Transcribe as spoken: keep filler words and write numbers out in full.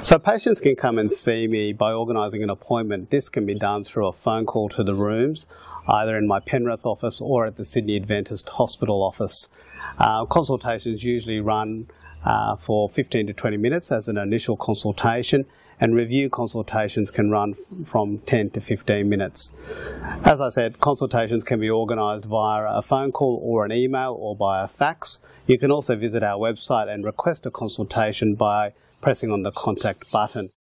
So patients can come and see me by organising an appointment. This can be done through a phone call to the rooms, either in my Penrith office or at the Sydney Adventist Hospital office. Uh, consultations usually run uh, for fifteen to twenty minutes as an initial consultation, and review consultations can run from ten to fifteen minutes. As I said, consultations can be organised via a phone call or an email or by a fax. You can also visit our website and request a consultation by pressing on the contact button.